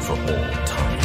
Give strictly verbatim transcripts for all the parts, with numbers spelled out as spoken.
for all time.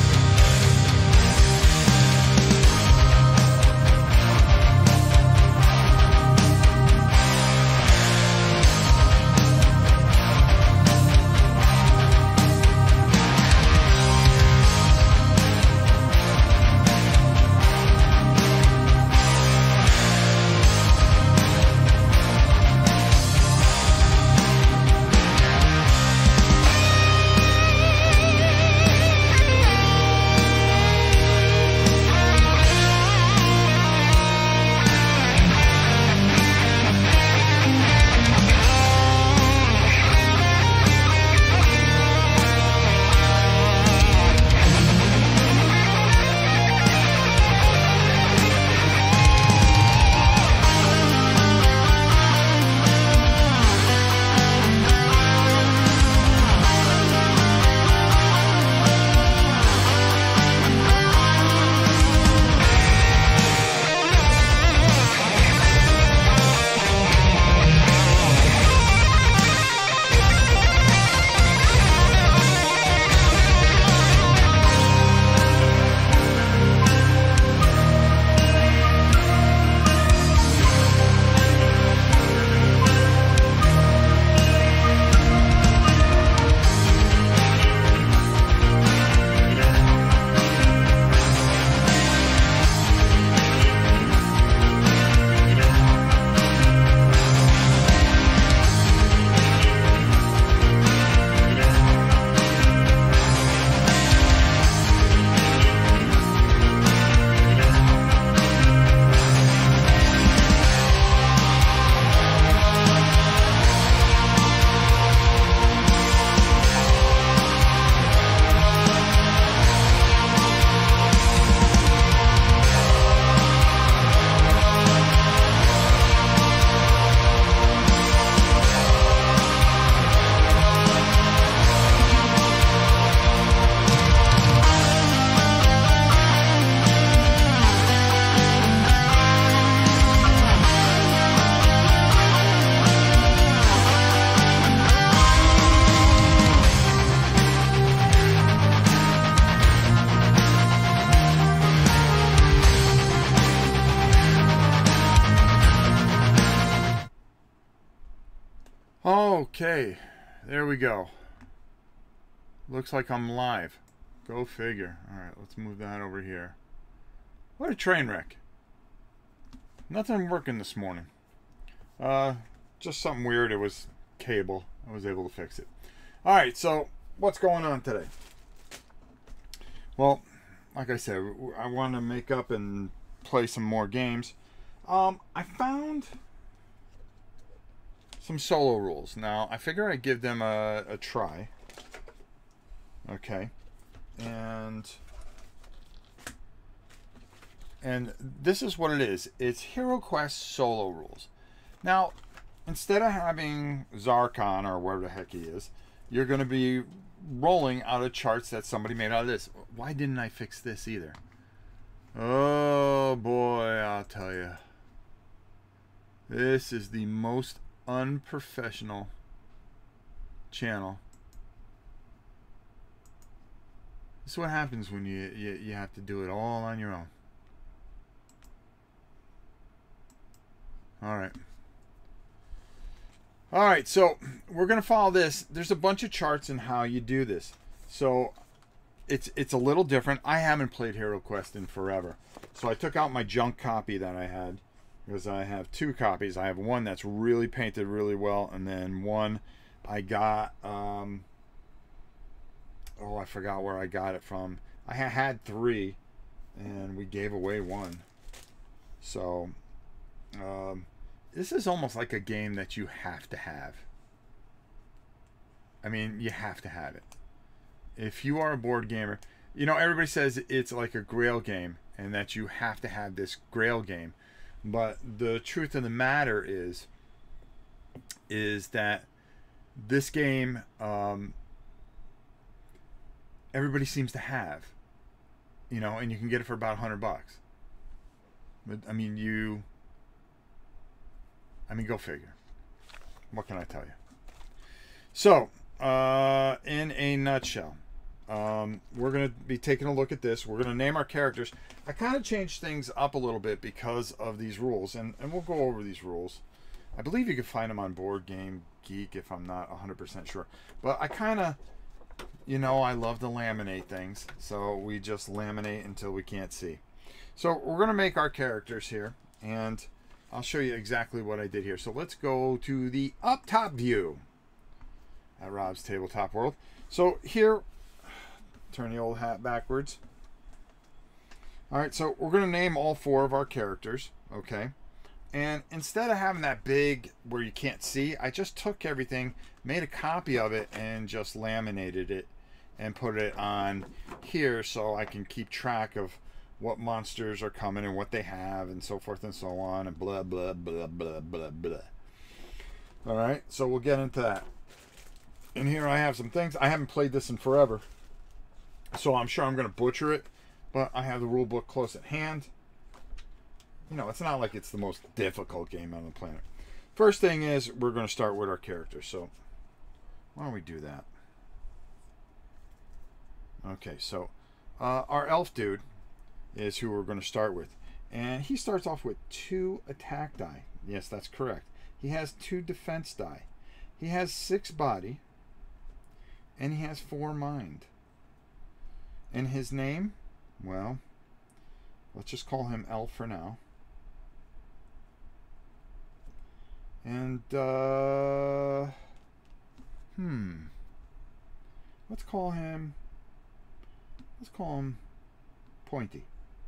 Okay, there we go. Looks like I'm live. Go figure. Alright, let's move that over here. What a train wreck. Nothing working this morning. Uh, just something weird. It was cable. I was able to fix it. Alright, so what's going on today? Well, like I said, I want to make up and play some more games. Um, I found some solo rules. Now, I figure I'd give them a, a try. Okay. And and this is what it is. It's HeroQuest solo rules. Now, instead of having Zarkon or whatever the heck he is, you're going to be rolling out of charts that somebody made out of this. Why didn't I fix this either? Oh boy, I'll tell you. This is the most unprofessional channel. This is what happens when you, you you have to do it all on your own. All right. All right, so we're going to follow this. There's a bunch of charts in how you do this. So it's it's a little different. I haven't played HeroQuest in forever. So I took out my junk copy that I had, because I have two copies. I have one that's really painted really well, and then one I got, um, oh, I forgot where I got it from. I ha had three, and we gave away one. So, um, this is almost like a game that you have to have. I mean, you have to have it. If you are a board gamer, you know, everybody says it's like a Grail game, and that you have to have this Grail game. But the truth of the matter is, is that this game, um, everybody seems to have, you know, and you can get it for about a hundred bucks. But I mean, you, I mean, go figure. What can I tell you? So, uh, in a nutshell, um, we're going to be taking a look at this. We're going to name our characters. I kind of changed things up a little bit because of these rules, and, and we'll go over these rules. I believe you can find them on Board Game Geek if I'm not one hundred percent sure. But I kind of, you know, I love to laminate things, so we just laminate until we can't see. So we're going to make our characters here, and I'll show you exactly what I did here. So let's go to the up top view at Rob's Tabletop World. So here, turn the old hat backwards. All right, so we're going to name all four of our characters, okay? And instead of having that big where you can't see, I just took everything, made a copy of it, and just laminated it and put it on here so I can keep track of what monsters are coming and what they have and so forth and so on and blah, blah, blah, blah, blah, blah. All right, so we'll get into that. And here I have some things. I haven't played this in forever, so I'm sure I'm going to butcher it, but I have the rule book close at hand. You know, it's not like it's the most difficult game on the planet. First thing is we're going to start with our characters. So why don't we do that? Okay, so uh, our elf dude is who we're going to start with. And he starts off with two attack die. Yes, that's correct. He has two defense die. He has six body. And he has four mind. And his name, well, let's just call him Elf for now. And, uh, hmm, let's call him, let's call him Pointy.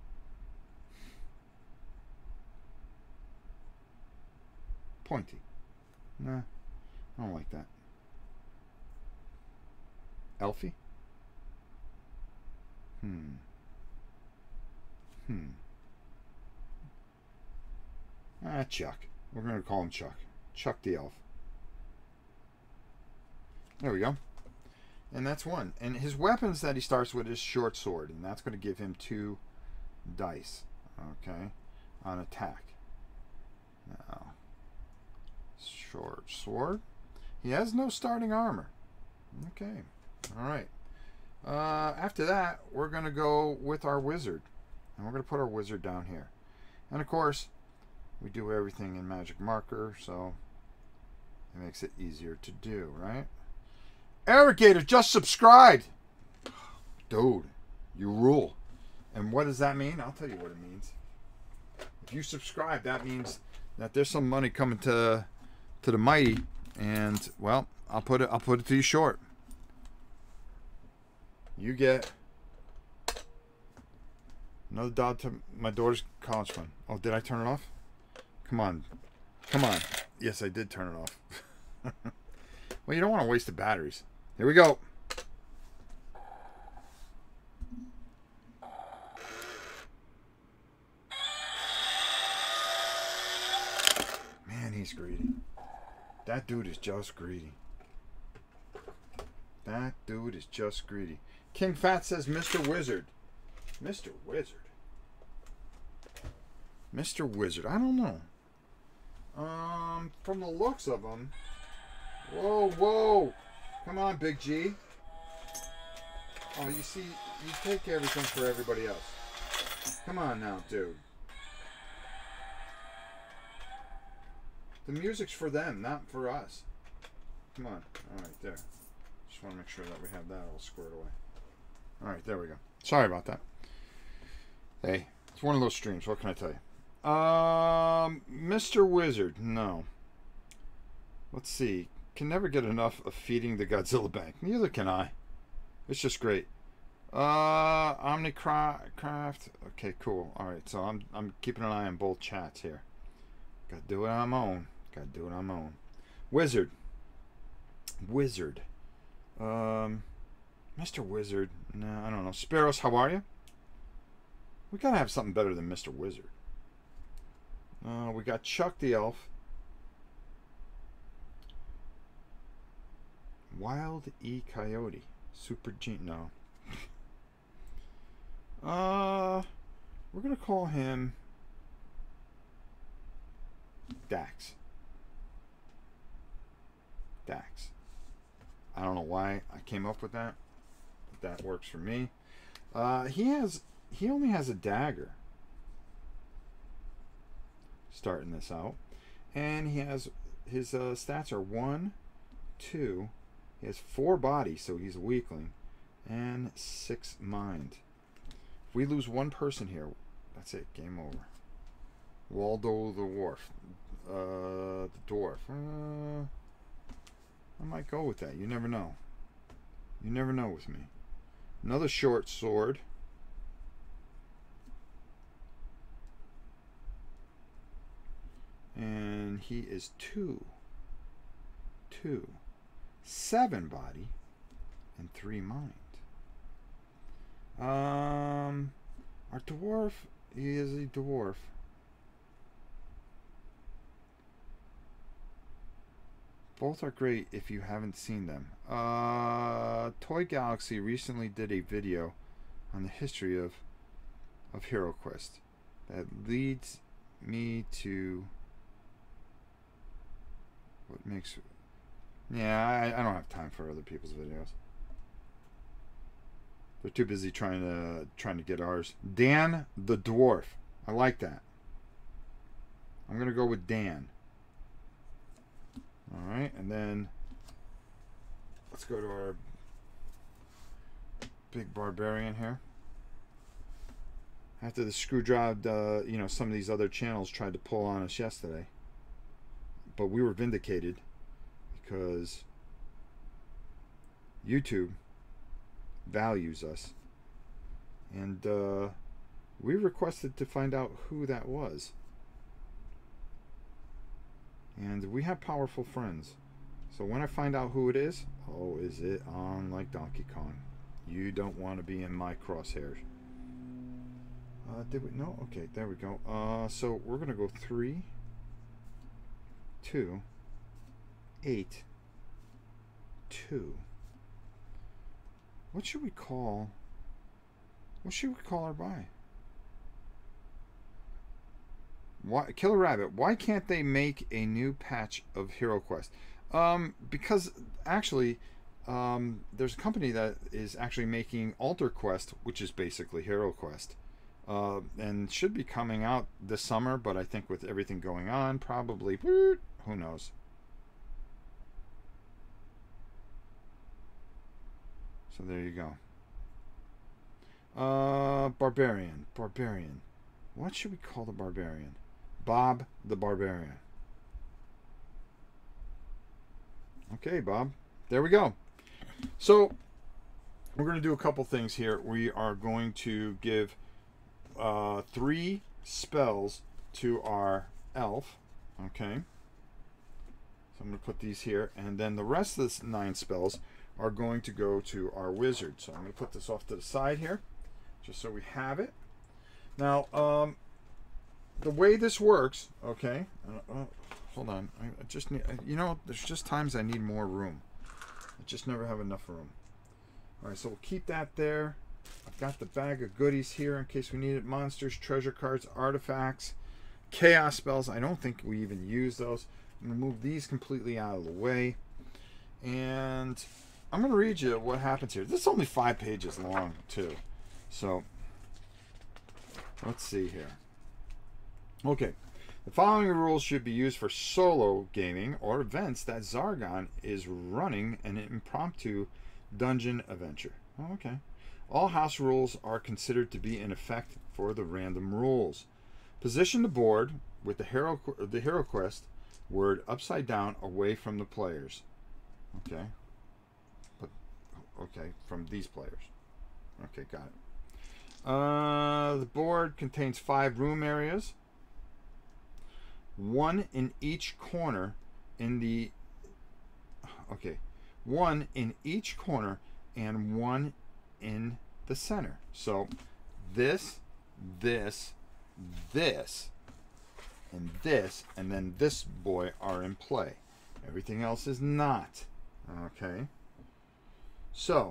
Pointy. Nah, I don't like that. Elfie? Hmm. Hmm. Ah, Chuck. We're going to call him Chuck. Chuck the elf. There we go. And that's one. And his weapons that he starts with is short sword. And that's going to give him two dice. Okay. On attack. Now. Short sword. He has no starting armor. Okay. Alright. Uh, after that, we're going to go with our wizard. And we're going to put our wizard down here. And of course, we do everything in magic marker, so it makes it easier to do, right? Irrigator just subscribed! Dude, you rule. And what does that mean? I'll tell you what it means. If you subscribe, that means that there's some money coming to to the mighty, and well, I'll put it I'll put it to you short. You get another dog to my daughter's college fund. Oh, did I turn it off? Come on. Come on. Yes, I did turn it off. Well, you don't want to waste the batteries. Here we go. Man, he's greedy. That dude is just greedy. That dude is just greedy. King Fat says Mister Wizard. Mister Wizard. Mister Wizard. I don't know. Um, from the looks of him. Whoa, whoa. Come on, Big G. Oh, you see, you take everything for everybody else. Come on now, dude. The music's for them, not for us. Come on. All right, there. Just want to make sure that we have that all squared away. All right, there we go. Sorry about that. Hey, it's one of those streams. What can I tell you? Um, Mister Wizard. No. Let's see. Can never get enough of feeding the Godzilla Bank. Neither can I. It's just great. Uh, Omnicraft. Okay, cool. All right, so I'm I'm keeping an eye on both chats here. Gotta do it on my own. Gotta do it on my own. Wizard. Wizard. Um, Mister Wizard. No, I don't know. Sparrows, how are you? We gotta have something better than Mister Wizard. Uh, we got Chuck the Elf. Wild E Coyote. Super Gene. No. uh, we're gonna call him Dax. Dax. I don't know why I came up with that, that works for me. Uh, he has he only has a dagger. Starting this out, and he has his uh, stats are one, two. He has four body, so he's a weakling, and six mind. If we lose one person here, that's it. Game over. Waldo the dwarf. Uh, the dwarf. Uh, I might go with that. You never know. You never know with me. Another short sword. And he is two. Two. Seven body. And three mind. Um, our dwarf, he is a dwarf. Both are great if you haven't seen them. Uh, Toy Galaxy recently did a video on the history of of HeroQuest that leads me to what makes. Yeah, I, I don't have time for other people's videos. They're too busy trying to trying to get ours. Dan the Dwarf. I like that. I'm gonna go with Dan. All right, and then let's go to our big barbarian here. After the screwdriver, uh, you know, some of these other channels tried to pull on us yesterday, but we were vindicated because YouTube values us, and uh, we requested to find out who that was. And we have powerful friends. So when I find out who it is, oh, is it on like Donkey Kong? You don't want to be in my crosshairs. Uh, did we? No? Okay, there we go. Uh, so we're going to go three, two, eight, two. What should we call? What should we call our buy? Why, Killer Rabbit, why can't they make a new patch of HeroQuest? Um, because actually, um, there's a company that is actually making AlterQuest, which is basically HeroQuest, uh, and should be coming out this summer. But I think with everything going on, probably who knows. So there you go. Uh, Barbarian, Barbarian. What should we call the Barbarian? Bob the Barbarian. Okay, Bob. There we go. So we're going to do a couple things here. We are going to give uh, three spells to our elf. Okay. So I'm going to put these here. And then the rest of the nine spells are going to go to our wizard. So I'm going to put this off to the side here, just so we have it. Now, um, the way this works, okay, uh, uh, hold on, I, I just need, you know, there's just times I need more room. I just never have enough room. All right, so we'll keep that there. I've got the bag of goodies here in case we need it. Monsters, treasure cards, artifacts, chaos spells. I don't think we even use those. I'm going to move these completely out of the way. And I'm going to read you what happens here. This is only five pages long, too. So, let's see here. Okay, the following rules should be used for solo gaming or events that Zargon is running an impromptu dungeon adventure. Oh, okay. All house rules are considered to be in effect for the random rules. Position the board with the hero the HeroQuest word upside down away from the players. Okay. But okay, from these players. Okay, got it. Uh, the board contains five room areas. One in each corner in the okay one in each corner and one in the center. So this, this, this, and this, and then this boy are in play. Everything else is not. Okay, so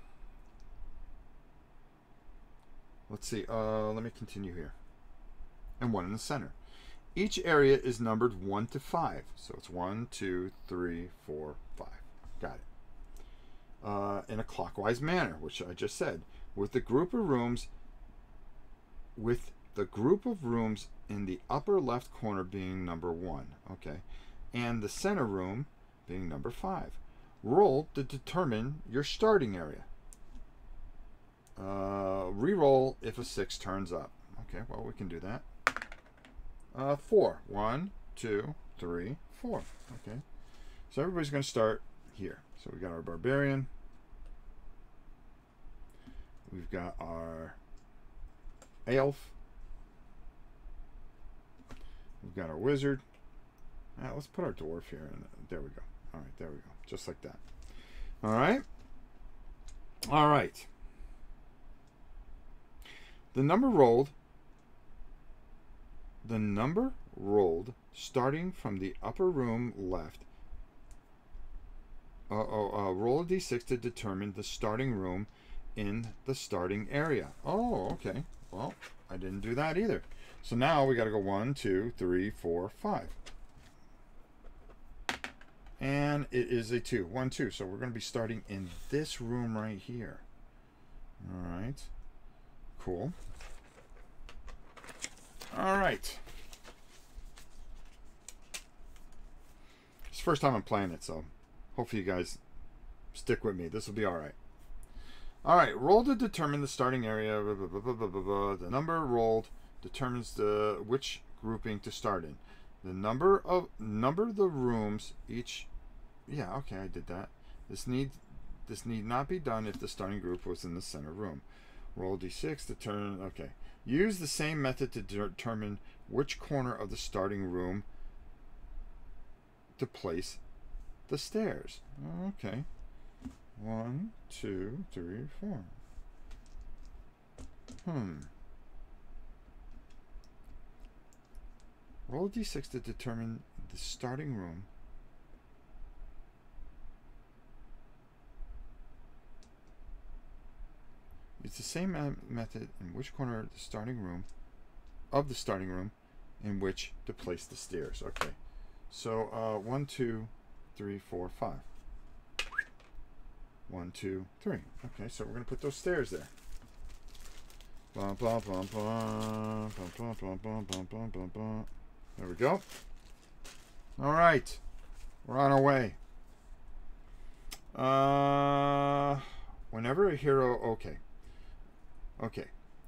let's see, uh let me continue here. And one in the center. Each area is numbered one to five. So it's one, two, three, four, five. Got it. uh, in a clockwise manner, which I just said, with the group of rooms with the group of rooms in the upper left corner being number one, okay, and the center room being number five. Roll to determine your starting area. Uh, re-roll if a six turns up. Okay, well, we can do that. Uh, four. One, two, three, four. Okay, so everybody's going to start here. So we got our barbarian. We've got our elf. We've got our wizard. Right, let's put our dwarf here. And there we go. All right, there we go. Just like that. All right. All right. The number rolled. The number rolled starting from the upper room left. Uh, oh, uh, roll a d six to determine the starting room in the starting area. Oh, okay. Well, I didn't do that either. So now we got to go one, two, three, four, five. And it is a two. One, two. So we're going to be starting in this room right here. All right. Cool. All right. It's the first time I'm playing it, so hopefully you guys stick with me. This will be all right. All right. Roll to determine the starting area. Blah, blah, blah, blah, blah, blah. The number rolled determines the which grouping to start in. The number of number the rooms each. Yeah, okay, I did that. This need this need not be done if the starting group was in the center room. Roll d six to turn. Okay, use the same method to determine which corner of the starting room to place the stairs. Okay, one, two, three, four. Hmm. Roll d six to determine the starting room. It's the same method in which corner of the starting room of the starting room in which to place the stairs. Okay, so uh, one, two, three, four, five. One, two, three. Okay, so we're gonna put those stairs there. Bum, bum, bum, bum, bum, bum, bum, bum, bum, bum, bum, bum. There we go. All right, we're on our way. Uh, whenever a hero, okay, okay.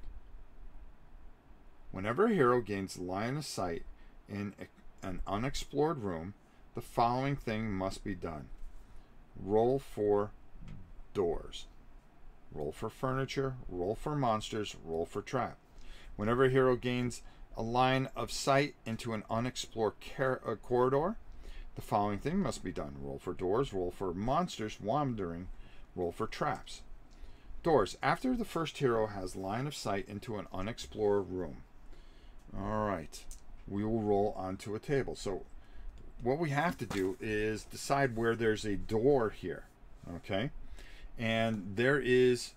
Whenever a hero gains line of sight in a, an unexplored room, the following thing must be done. Roll for doors. Roll for furniture. Roll for monsters. Roll for trap. Whenever a hero gains a line of sight into an unexplored uh, corridor, the following thing must be done. Roll for doors, roll for monsters wandering, roll for traps. Doors. After the first hero has line of sight into an unexplored room. Alright. We will roll onto a table. So what we have to do is decide where there's a door here. Okay? And there is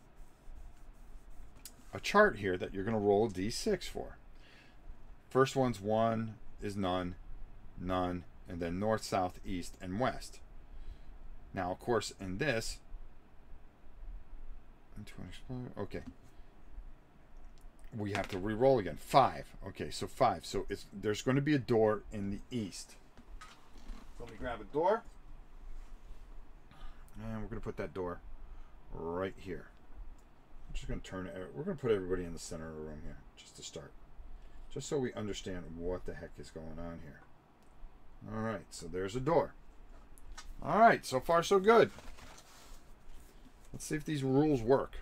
a chart here that you're going to roll a d six for. First one's one is none, none, and then north, south, east, and west. Now, of course, in this, okay, we have to re-roll again. Five. Okay, so five. So it's there's going to be a door in the east. So let me grab a door, and we're going to put that door right here. I'm just going to turn it. We're going to put everybody in the center of the room here, just to start. Just so we understand what the heck is going on here. All right, so there's a door. All right, so far so good. Let's see if these rules work.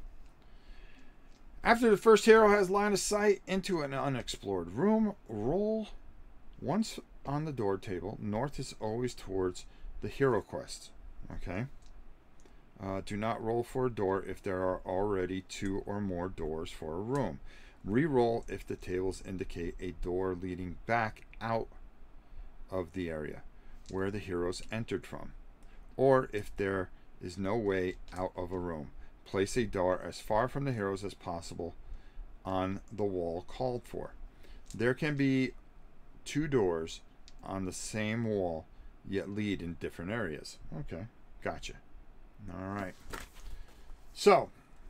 After the first hero has line of sight into an unexplored room, roll once on the door table. North is always towards the HeroQuest. Okay. Uh, do not roll for a door if there are already two or more doors for a room. Re-roll if the tables indicate a door leading back out of the area where the heroes entered from, or if there is no way out of a room. Place a door as far from the heroes as possible on the wall called for. There can be two doors on the same wall, yet lead in different areas. Okay, gotcha. All right. So,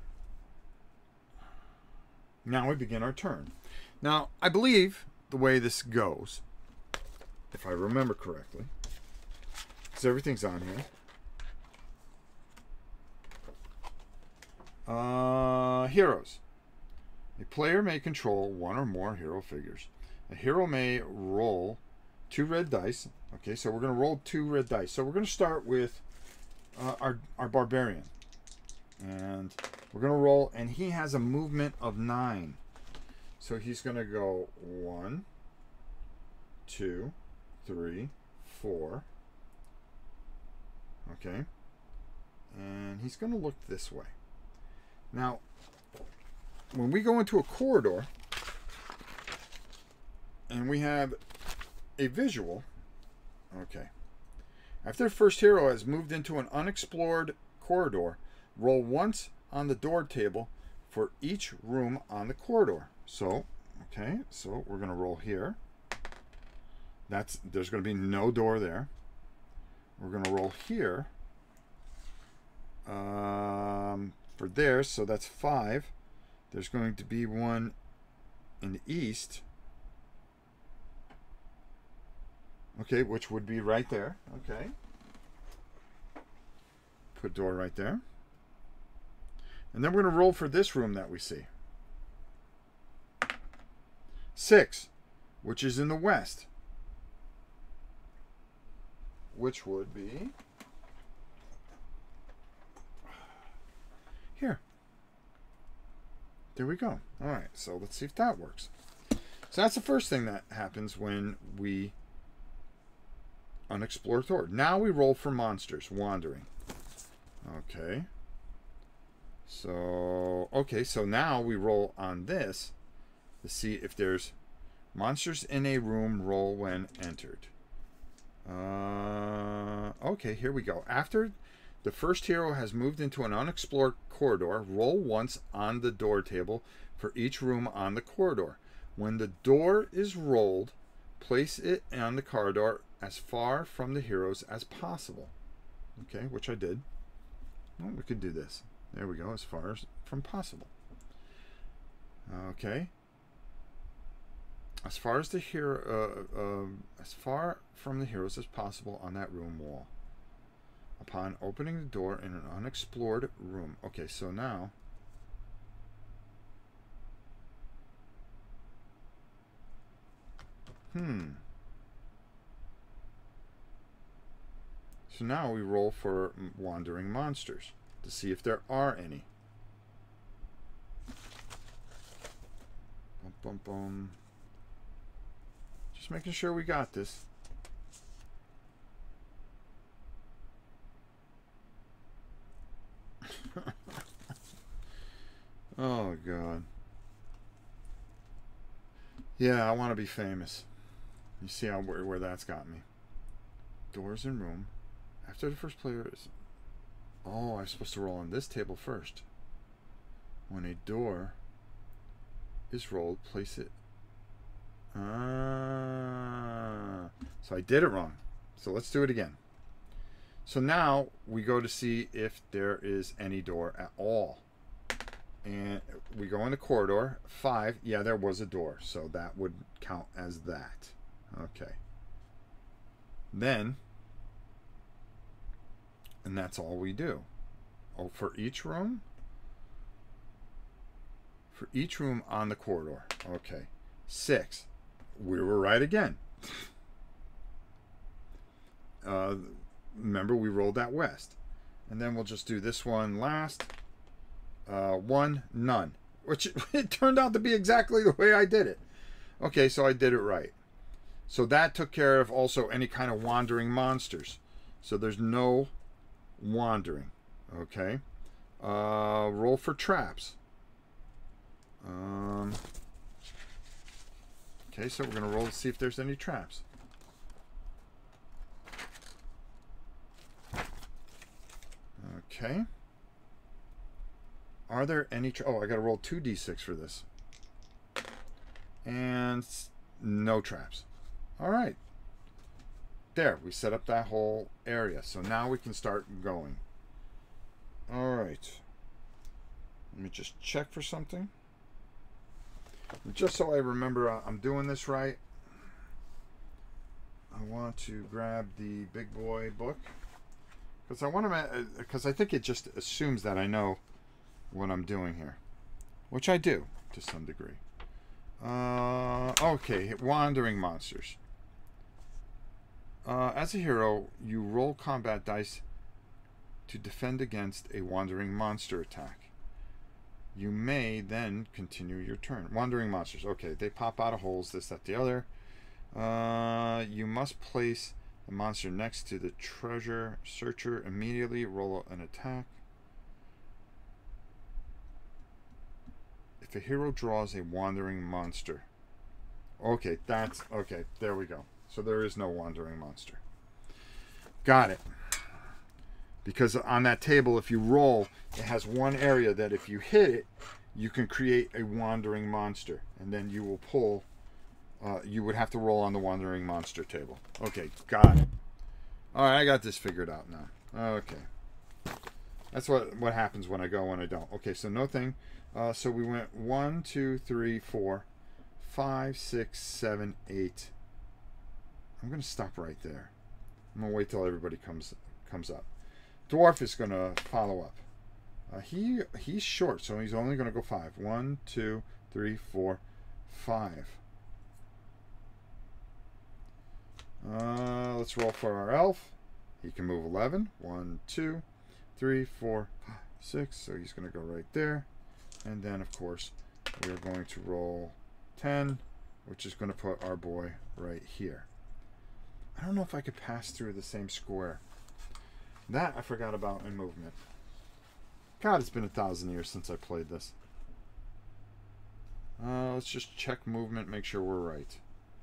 now we begin our turn. Now, I believe the way this goes, if I remember correctly, because everything's on here. Uh, heroes. A player may control one or more hero figures. A hero may roll two red dice. Okay, so we're going to roll two red dice. So we're going to start with uh, our, our barbarian. And we're going to roll, and he has a movement of nine. So he's going to go one, two, three, four. Okay. And he's going to look this way. Now, when we go into a corridor and we have a visual, okay, after the first hero has moved into an unexplored corridor, roll once on the door table for each room on the corridor. So, okay, so we're going to roll here. That's, there's going to be no door there. We're going to roll here um, for there, so that's five. There's going to be one in the east. Okay, which would be right there. Okay. Put door right there. And then we're going to roll for this room that we see. Six, which is in the west. Which would be here. There we go. All right, so let's see if that works. So that's the first thing that happens when we unexplored door. Now we roll for monsters, wandering. Okay. So, okay, so now we roll on this to see if there's monsters in a room, roll when entered. Uh, okay, here we go. After the first hero has moved into an unexplored corridor, roll once on the door table for each room on the corridor. When the door is rolled, place it on the corridor as far from the heroes as possible. Okay, which I did. Well, we could do this. There we go, as far as from possible. Okay. As far as the hero, uh, uh, as far from the heroes as possible on that room wall. Upon opening the door in an unexplored room. Okay, so now hmm. So now we roll for wandering monsters to see if there are any. Bum, bum, bum. Just making sure we got this. Oh, God. Yeah, I want to be famous. You see how where, where that's got me. Doors in room. After the first player is... Oh, I'm supposed to roll on this table first. When a door is rolled, place it... Ah. So I did it wrong. So let's do it again. So now we go to see if there is any door at all. And we go in the corridor. Five. Yeah, there was a door. So that would count as that. Okay. Then, and that's all we do. Oh, for each room? For each room on the corridor. Okay. Six. We were right again. Uh, remember, we rolled that west. And then we'll just do this one last. Uh, one, none. Which it turned out to be exactly the way I did it. Okay, so I did it right. So that took care of also any kind of wandering monsters. So there's no wandering. Okay. Uh, roll for traps. Um, okay, so we're going to roll to see if there's any traps. Okay. Are there any... Tra oh, I got to roll two d six for this. And no traps. All right. There, we set up that whole area. So now we can start going. All right. Let me just check for something. Just so I remember I'm doing this right, I want to grab the big boy book because I want to, because I think it just assumes that I know what I'm doing here, which I do to some degree. Uh, okay, wandering monsters. Uh, as a hero, you roll combat dice to defend against a wandering monster attack. You may then continue your turn. Wandering monsters. Okay, they pop out of holes, this, that, the other. Uh, you must place the monster next to the treasure searcher immediately. Roll an attack. If a hero draws a wandering monster. Okay, that's... Okay, there we go. So there is no wandering monster. Got it. Because on that table, if you roll, it has one area that if you hit it, you can create a wandering monster. And then you will pull, uh, you would have to roll on the wandering monster table. Okay, got it. All right, I got this figured out now. Okay. That's what, what happens when I go and I don't. Okay, so no thing. Uh, so we went one, two, three, four, five, six, seven, eight. I'm going to stop right there. I'm going to wait till everybody comes comes up. Dwarf is going to follow up. Uh, he he's short, so he's only going to go five. One, two, three, four, five. Uh, let's roll for our elf. He can move eleven. One, two, three, four, five, six. So he's going to go right there. And then, of course, we're going to roll ten, which is going to put our boy right here. I don't know if I could pass through the same square. That I forgot about in movement. God, it's been a thousand years since I played this. Uh, let's just check movement, make sure we're right.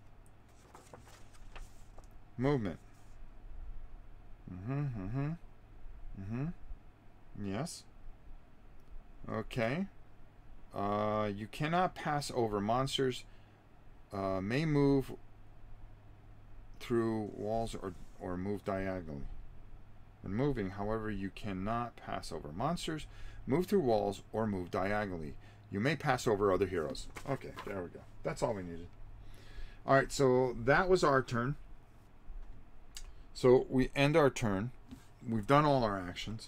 Movement. Mm-hmm, mm-hmm. Mm-hmm. Yes. Okay. Uh, you cannot pass over monsters. Uh, may move through walls or, or move diagonally. When moving, however, you cannot pass over monsters, move through walls, or move diagonally. You may pass over other heroes. Okay, there we go. That's all we needed. All right, so that was our turn. So we end our turn. We've done all our actions.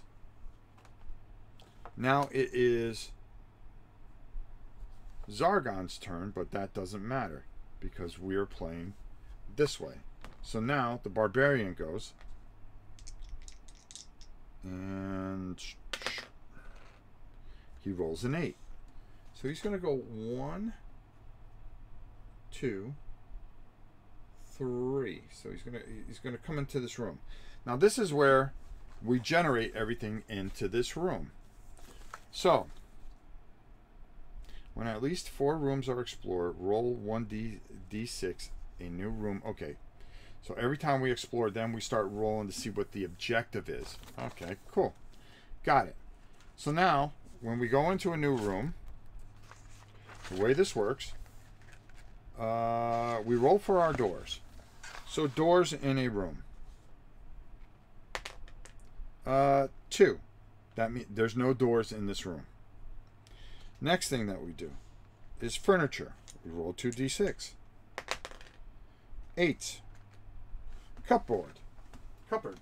Now it is Zargon's turn, but that doesn't matter because we're playing this way. So now the barbarian goes. And he rolls an eight. So he's going to go one, two, three. So he's going to he's going to come into this room. Now this is where we generate everything into this room. So when at least four rooms are explored, roll one d six, a new room. Okay. So every time we explore them, we start rolling to see what the objective is. Okay, cool. Got it. So now, when we go into a new room, the way this works, uh, we roll for our doors. So doors in a room. Uh, two. That means there's no doors in this room. Next thing that we do is furniture. We roll two d six. Eight. Cupboard. Cupboard.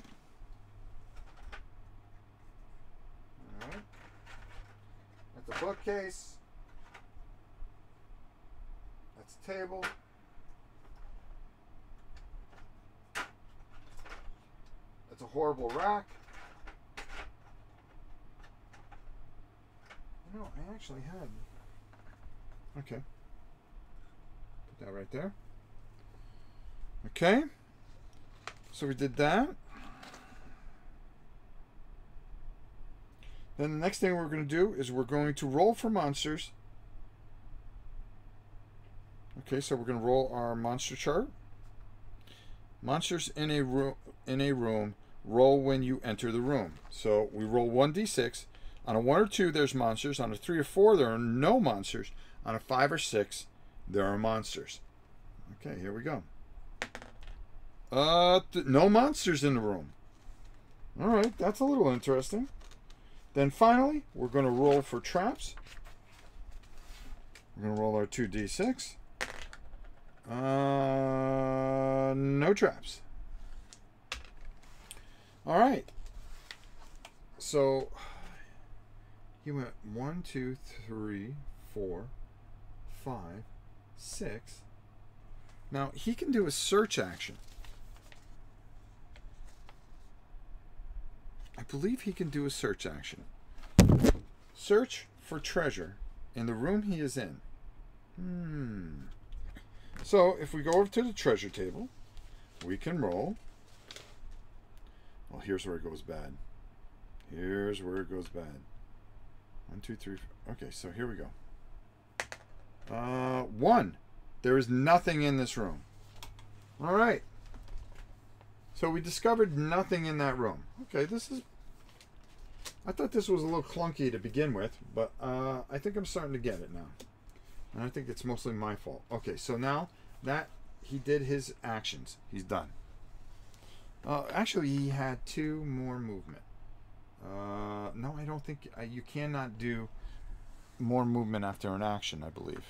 Alright. That's a bookcase. That's a table. That's a horrible rack. No, I actually had. Okay. Put that right there. Okay. So we did that. Then the next thing we're going to do is we're going to roll for monsters. Okay, so we're going to roll our monster chart. Monsters in a room in a room roll when you enter the room. So we roll one d six. On a one or two, there's monsters. On a three or four, there are no monsters. On a five or six, there are monsters. Okay, here we go. Uh, no monsters in the room. All right, that's a little interesting. Then finally, we're going to roll for traps. We're going to roll our two d six. Uh, no traps. All right. So he went one, two, three, four, five, six. Now he can do a search action. I believe he can do a search action. Search for treasure in the room he is in. Hmm. So if we go over to the treasure table, we can roll. Well, here's where it goes bad. Here's where it goes bad. One, two, three, four. Okay, so here we go. Uh, one. There is nothing in this room. All right. So we discovered nothing in that room. Okay, this is... I thought this was a little clunky to begin with, but uh, I think I'm starting to get it now. And I think it's mostly my fault. Okay, so now that he did his actions, he's done. Uh, actually, he had two more movement. Uh, no, I don't think... Uh, you cannot do more movement after an action, I believe.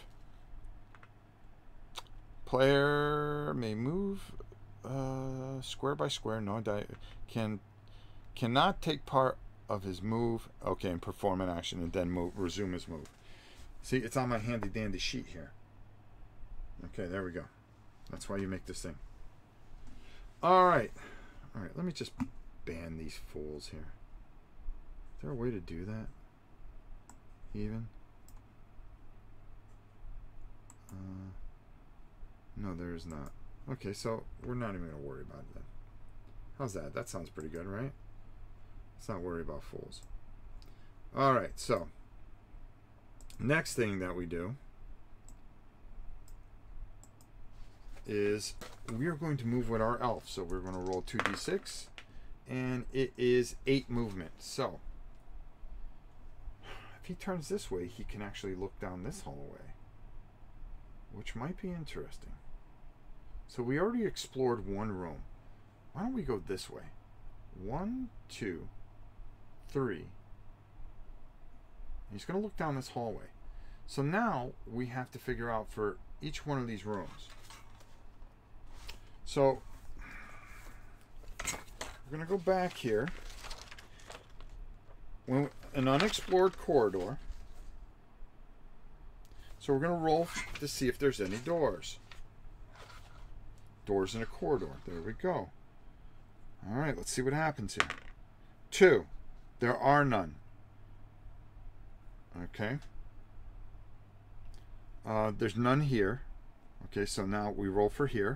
Player may move uh, square by square. No, die, can cannot take part of his move. Okay, and perform an action and then move, resume his move. See, it's on my handy dandy sheet here. Okay, there we go. That's why you make this thing. All right, all right. Let me just ban these fools here. Is there a way to do that? Even. Uh, No, there is not. Okay, so we're not even going to worry about it then. How's that? That sounds pretty good, right? Let's not worry about fools. All right, so next thing that we do is we are going to move with our elf. So we're going to roll two d six, and it is eight movement. So if he turns this way, he can actually look down this hallway, which might be interesting. So we already explored one room. Why don't we go this way? One, two, three. He's going to look down this hallway. So now we have to figure out for each one of these rooms. So we're going to go back here. When an unexplored corridor. So we're going to roll to see if there's any doors. Doors in a corridor. There we go. All right, let's see what happens here. Two. There are none. Okay. Uh, there's none here. Okay, so now we roll for here.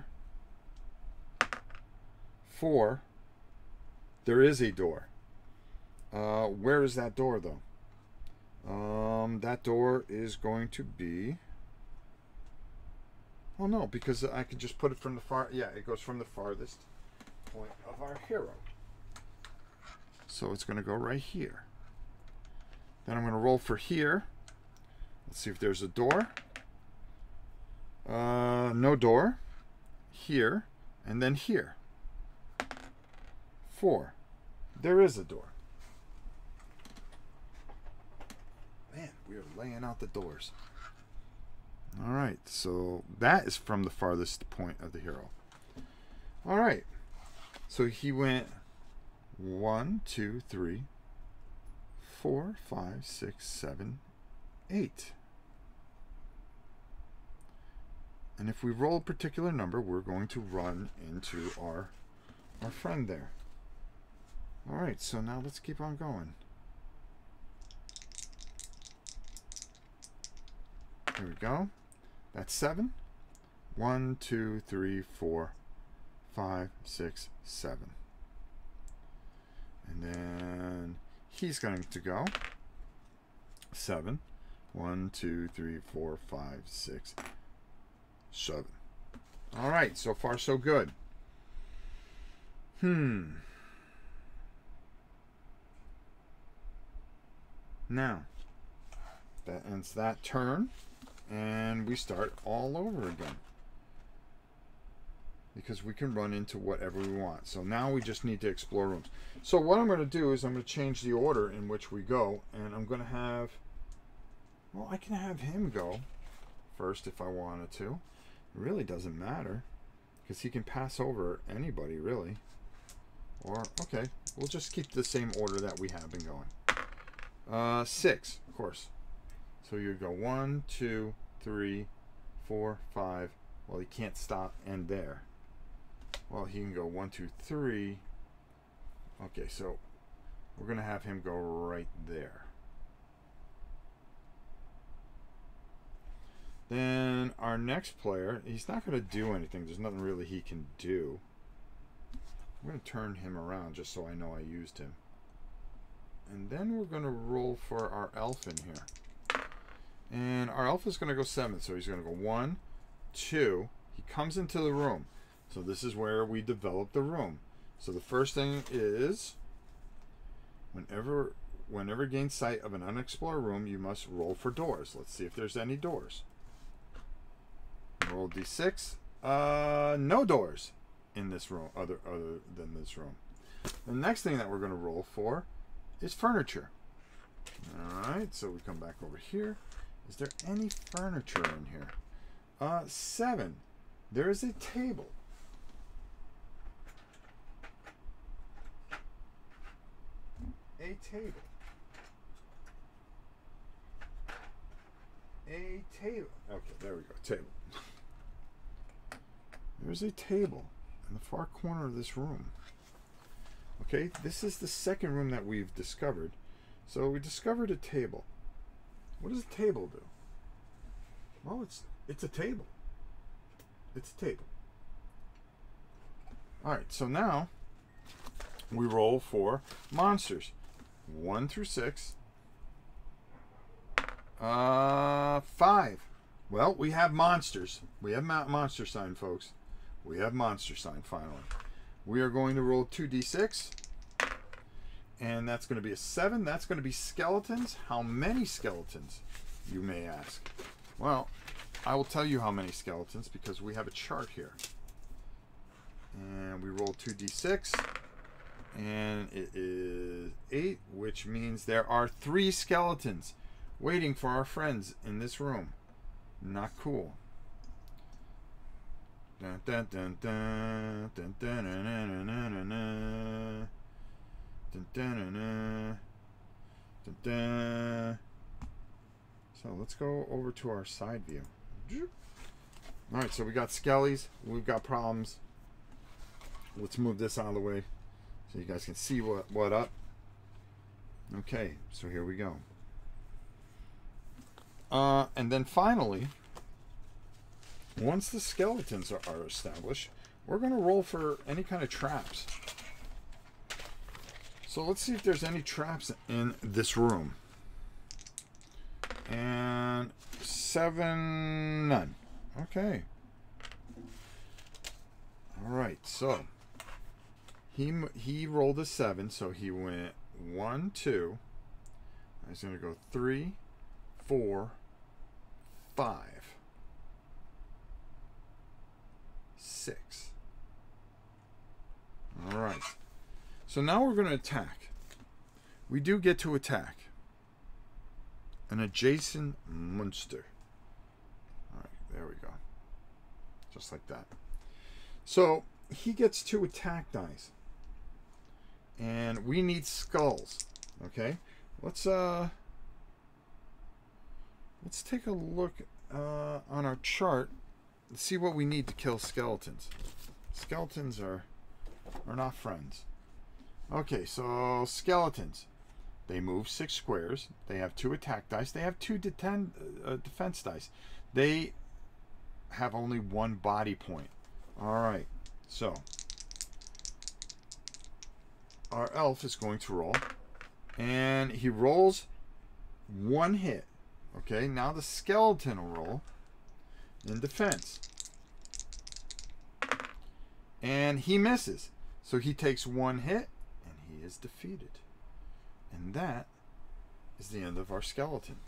Four. There is a door. Uh, where is that door, though? Um, that door is going to be... Oh no, because I could just put it from the far... Yeah, it goes from the farthest point of our hero. So it's going to go right here. Then I'm going to roll for here. Let's see if there's a door. Uh, no door. Here. And then here. Four. There is a door. Man, we are laying out the doors. All right, so that is from the farthest point of the hero. All right, so he went one, two, three, four, five, six, seven, eight. And if we roll a particular number, we're going to run into our our friend there. All right, so now let's keep on going. Here we go. That's seven. One, two, three, four, five, six, seven. And then he's going to go seven. One, two, three, four, five, six, seven. All right, so far so good. Hmm. Now, that ends that turn. And we start all over again. because we can run into whatever we want. So now we just need to explore rooms. So what I'm going to do is I'm going to change the order in which we go, and I'm going to have, well, I can have him go first if I wanted to. It really doesn't matter because he can pass over anybody, really. Or, okay, we'll just keep the same order that we have been going. Uh, six, of course. So you go one, two, three, four, five. Well, he can't stop end there. Well, he can go one, two, three. Okay, so we're going to have him go right there. Then our next player, he's not going to do anything. There's nothing really he can do. I'm going to turn him around just so I know I used him. And then we're going to roll for our elf in here. And our elf is going to go seven. So he's going to go one, two. He comes into the room. So this is where we develop the room. So the first thing is, whenever whenever gain sight of an unexplored room, you must roll for doors. Let's see if there's any doors. Roll d six. Uh, no doors in this room, other other than this room. The next thing that we're going to roll for is furniture. All right, so we come back over here. Is there any furniture in here? Uh, seven. There is a table. A table. A table. Okay, there we go. Table. There's a table in the far corner of this room. Okay, this is the second room that we've discovered. So we discovered a table. What does a table do? Well, it's it's a table. It's a table. All right, so now we roll for monsters. One through six. Uh, five. Well, we have monsters. We have monster sign, folks. We have monster sign, finally. We are going to roll two d six. And that's going to be a seven. That's going to be skeletons. How many skeletons, you may ask? Well, I will tell you how many skeletons because we have a chart here. And we roll two d six. And it is eight, which means there are three skeletons waiting for our friends in this room. Not cool. Dun, dun, dun, dun, dun, dun, dun, dun, dun, dun. Dun, dun, dun, dun, dun. So let's go over to our side view. All right, so we got skellies. We've got problems. Let's move this out of the way so you guys can see what what up. Okay, so here we go. Uh, and then finally, once the skeletons are, are established, we're going to roll for any kind of traps. So let's see if there's any traps in this room. And seven, none. Okay. All right, so he he rolled a seven, so he went one, two. He's going to go three, four, five, six. All right. So now we're going to attack. We do get to attack an adjacent monster. All right, there we go. Just like that. So he gets two attack dice. And we need skulls. Okay? Let's uh let's take a look uh, on our chart and see what we need to kill skeletons. Skeletons are are not friends. Okay, so skeletons. They move six squares. They have two attack dice. They have two deten uh, defense dice. They have only one body point. All right, so our elf is going to roll. And he rolls one hit. Okay, now the skeleton will roll in defense. And he misses. So he takes one hit and he is defeated. And that is the end of our skeleton.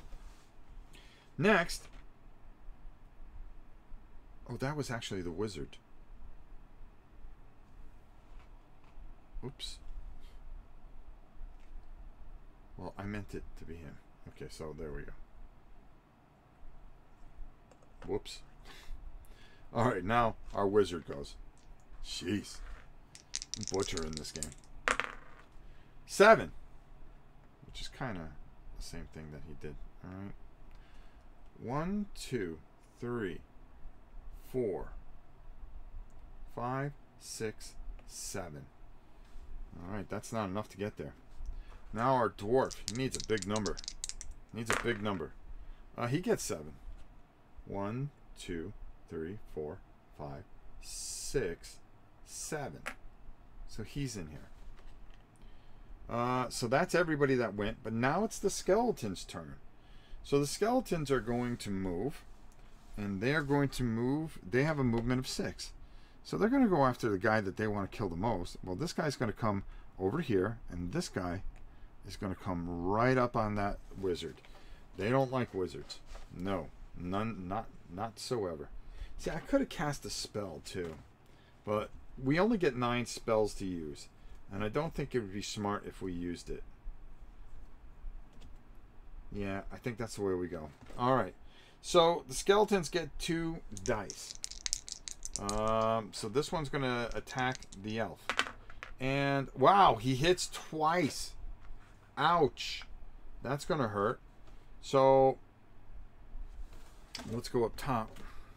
Next. Oh, that was actually the wizard. Oops. Well, I meant it to be him. Okay, so there we go. Whoops. Alright, now our wizard goes. Jeez. I'm butchering this game. Seven. Which is kind of the same thing that he did. Alright. One, two, three, four, five, six, seven. Alright, that's not enough to get there. Now our dwarf, he needs a big number. Needs a big number. Uh, he gets seven. One, two, three, four, five, six, seven. So he's in here. Uh, so that's everybody that went. But now it's the skeletons' turn. So the skeletons are going to move. And they're going to move. They have a movement of six. So they're going to go after the guy that they want to kill the most. Well, this guy's going to come over here. And this guy is going to come right up on that wizard. They don't like wizards. No. None. Not, not so ever. See, I could have cast a spell too. But we only get nine spells to use. And I don't think it would be smart if we used it. Yeah, I think that's the way we go. Alright. So, the skeletons get two dice. Um, so this one's going to attack the elf. And, wow, he hits twice. Ouch. That's going to hurt. So, let's go up top.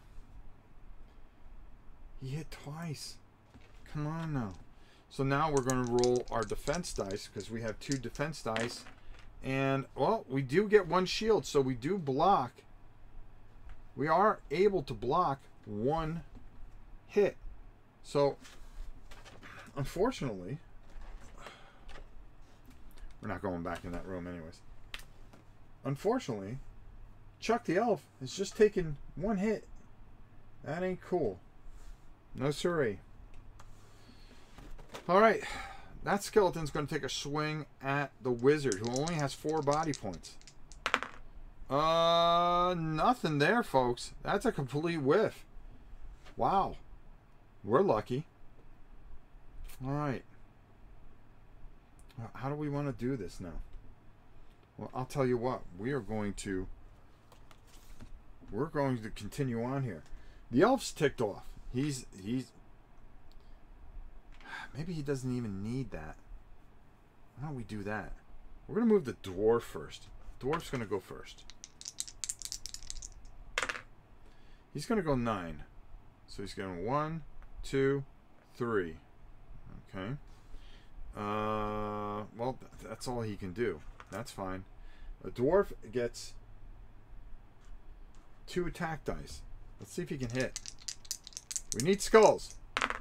He hit twice. Come on now. So now we're going to roll our defense dice because we have two defense dice. And, well, we do get one shield. So we do block. We are able to block one hit. So, unfortunately, we're not going back in that room anyways. Unfortunately, Chuck the Elf has just taken one hit. That ain't cool. No siree. Alright. That skeleton's going to take a swing at the wizard, who only has four body points. Uh, nothing there, folks. That's a complete whiff. Wow. We're lucky. Alright. How do we want to do this now? Well, I'll tell you what. We are going to... We're going to continue on here. The elf's ticked off. He's... he's. Maybe he doesn't even need that. Why don't we do that? We're going to move the dwarf first. Dwarf's going to go first. He's going to go nine. So he's going one, two, three. Okay. Uh, well, th that's all he can do. That's fine. A dwarf gets two attack dice. Let's see if he can hit. We need skulls.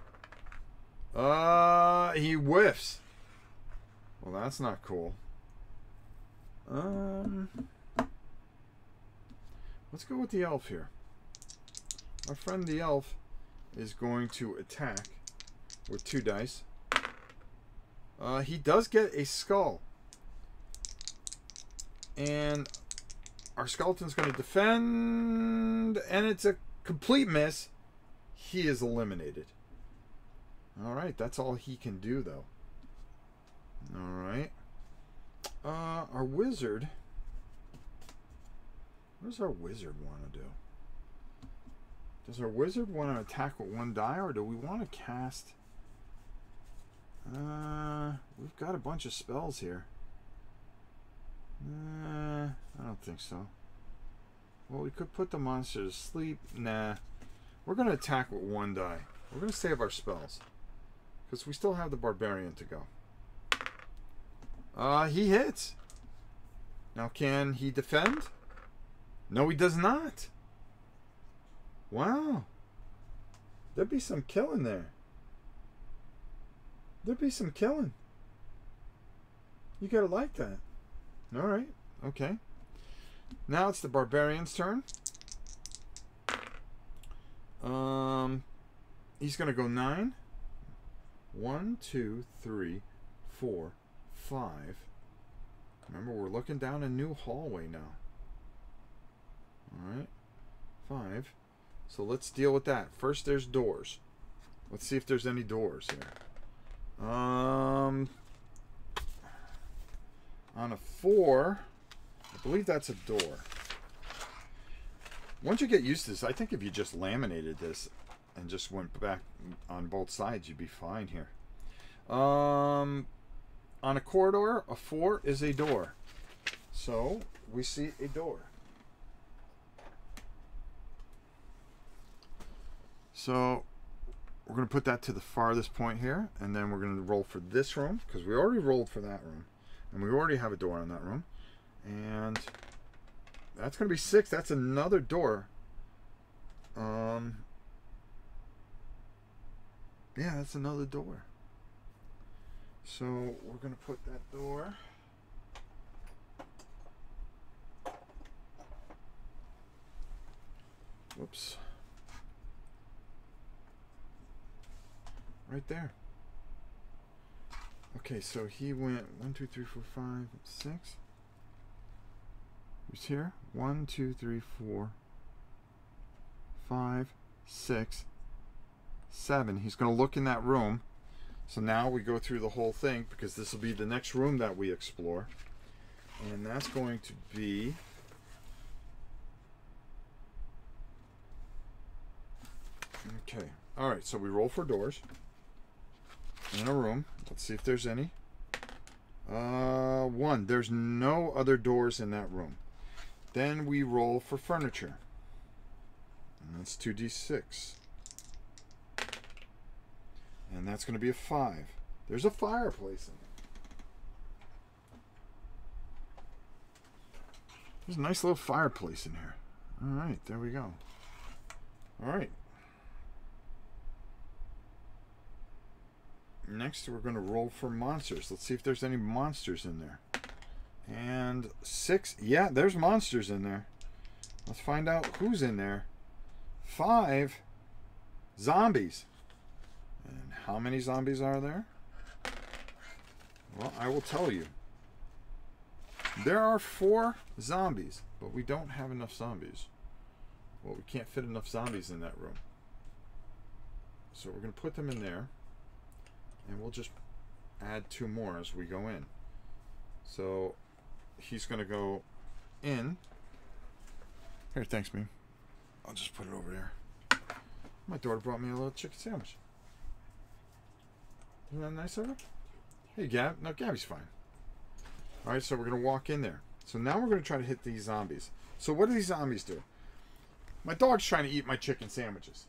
Uh, he whiffs. Well, that's not cool. Um, let's go with the elf here. Our friend the elf is going to attack with two dice. Uh, he does get a skull. And our skeleton's going to defend. And it's a complete miss. He is eliminated. Alright, that's all he can do, though. Alright. Uh, our wizard. What does our wizard want to do? Does our wizard want to attack with one die, or do we want to cast... Uh, we've got a bunch of spells here. Uh, I don't think so. Well, we could put the monster to sleep. Nah. We're going to attack with one die. We're going to save our spells. Because we still have the barbarian to go. Uh, he hits. Now, can he defend? No, he does not. Wow. There'd be some killing there. There'd be some killing. You gotta like that. Alright. Okay. Now it's the barbarian's turn. Um, he's gonna go nine. One, two, three, four, five. Remember, we're looking down a new hallway now. Alright. Five. So let's deal with that. First, there's doors. Let's see if there's any doors here. Um, on a four, I believe that's a door. Once you get used to this, I think if you just laminated this and just went back on both sides, you'd be fine here. Um, on a corridor, a four is a door. So we see a door. So we're going to put that to the farthest point here, and then we're going to roll for this room, because we already rolled for that room, and we already have a door in that room. And that's going to be six. That's another door. Um, yeah, that's another door. So we're going to put that door. Whoops. Right there. Okay, so he went one, two, three, four, five, six. Who's here? One, two, three, four, five, six, seven. He's going to look in that room. So now we go through the whole thing, because this will be the next room that we explore. And that's going to be... Okay. Alright, so we roll for doors in a room. Let's see if there's any. Uh, one. There's no other doors in that room. Then we roll for furniture. And that's two d six. And that's going to be a five. There's a fireplace in there. There's a nice little fireplace in here. Alright, there we go. Alright. Next, we're going to roll for monsters. Let's see if there's any monsters in there. And six. Yeah, there's monsters in there. Let's find out who's in there. Five. Zombies. And how many zombies are there? Well, I will tell you. There are four zombies, but we don't have enough zombies. Well, we can't fit enough zombies in that room. So we're going to put them in there. And we'll just add two more as we go in. So he's going to go in. Here, thanks, me. I'll just put it over there. My daughter brought me a little chicken sandwich. Isn't that nice of her? Hey, Gab. No, Gabby's fine. All right, so we're going to walk in there. So now we're going to try to hit these zombies. So what do these zombies do? My dog's trying to eat my chicken sandwiches.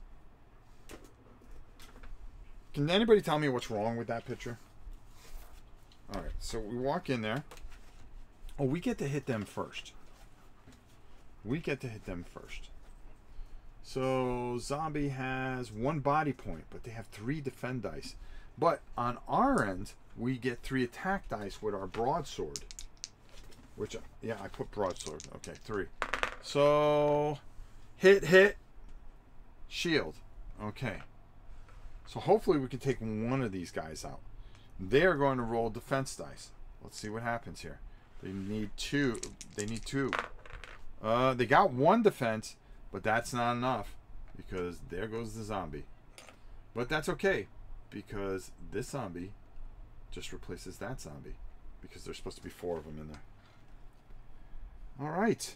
Can anybody tell me what's wrong with that picture? All right, so we walk in there. Oh, we get to hit them first. We get to hit them first. So zombie has one body point, but they have three defend dice. But on our end, we get three attack dice with our broadsword. Which, yeah, I put broadsword. Okay, three. So hit, hit, shield. Okay. So hopefully we can take one of these guys out. They are going to roll defense dice. Let's see what happens here. They need two. They need two. Uh, they got one defense, but that's not enough because there goes the zombie. But that's okay because this zombie just replaces that zombie because there's supposed to be four of them in there. All right.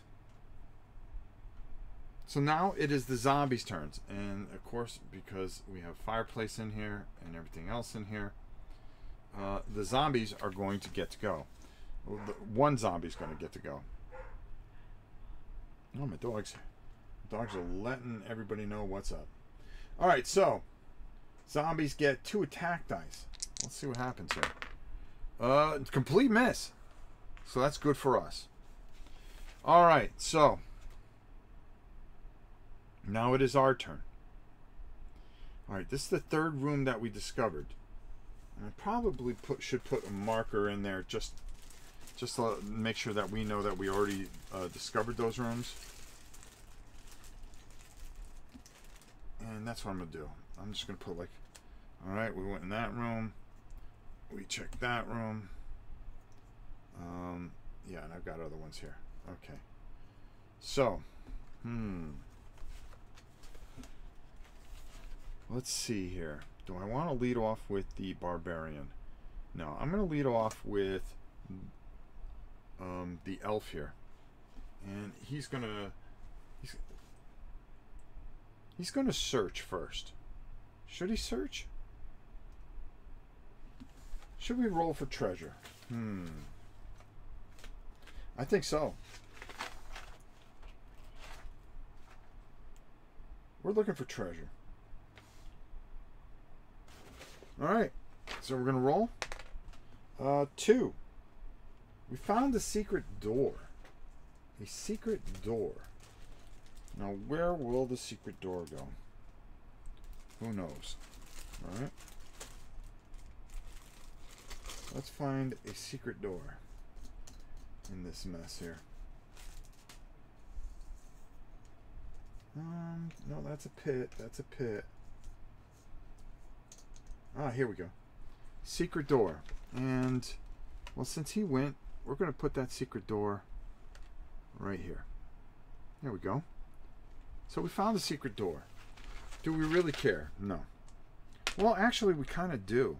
So now it is the zombies' turns. And, of course, because we have fireplace in here and everything else in here, uh, the zombies are going to get to go. Well, one zombie's going to get to go. Oh, my dogs. Dogs are letting everybody know what's up. All right, so zombies get two attack dice. Let's see what happens here. Uh, complete miss. So that's good for us. All right, so now it is our turn. All right, this is the third room that we discovered. And I probably put should put a marker in there just just to make sure that we know that we already uh, discovered those rooms. And that's what I'm going to do. I'm just going to put like, all right, we went in that room. We checked that room. Um, yeah, and I've got other ones here. Okay. So, hmm. Let's see here. Do I want to lead off with the barbarian? No, I'm going to lead off with um, the elf here. And he's going to... He's, he's going to search first. Should he search? Should we roll for treasure? Hmm. I think so. We're looking for treasure. Alright. So we're going to roll. Uh, two. We found a secret door. A secret door. Now, where will the secret door go? Who knows? Alright. Let's find a secret door in this mess here. Um, no, that's a pit. That's a pit. Ah, here we go. Secret door. And, well, since he went, we're going to put that secret door right here. There we go. So we found a secret door. Do we really care? No. Well, actually, we kind of do.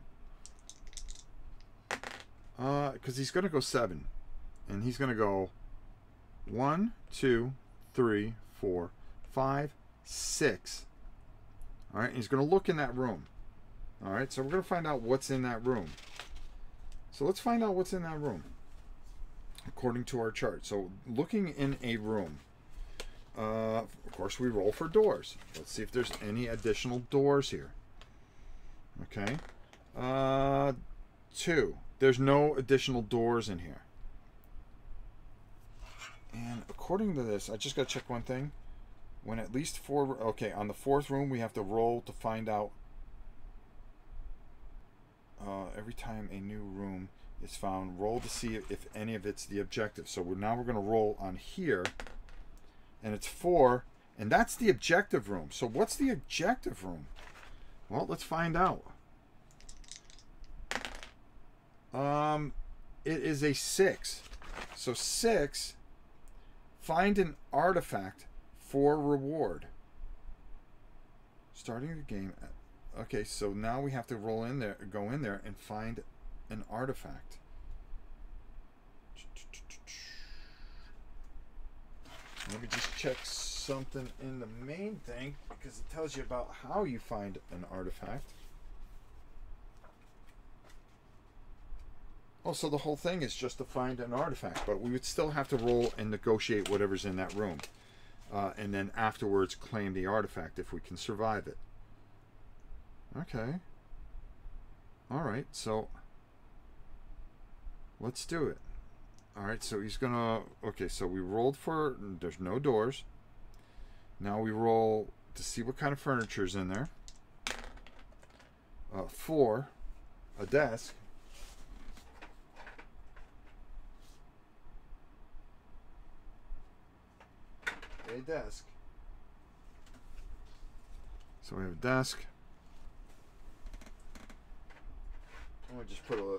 Uh, because he's going to go seven. And he's going to go one, two, three, four, five, six. All right, he's going to look in that room. All right, so we're going to find out what's in that room. So let's find out what's in that room according to our chart. So looking in a room, uh, of course, we roll for doors. Let's see if there's any additional doors here. Okay, uh, two. There's no additional doors in here. And according to this, I just got to check one thing. When at least four... Okay, on the fourth room, we have to roll to find out... Uh, every time a new room is found, roll to see if any of it's the objective. So we're, now we're going to roll on here. And it's four. And that's the objective room. So what's the objective room? Well, let's find out. Um, it is a six. So six... Find an artifact for reward. Starting the game. Okay, so now we have to roll in there, go in there, and find an artifact. Let me just check something in the main thing because it tells you about how you find an artifact. Oh, so the whole thing is just to find an artifact, but we would still have to roll and negotiate whatever's in that room. Uh, and then afterwards claim the artifact if we can survive it. Okay. Alright, so let's do it. Alright, so he's gonna... Okay, so we rolled for... There's no doors. Now we roll to see what kind of furniture's in there. Uh, four. A desk. A desk. So we have a desk. I'm gonna just put a, a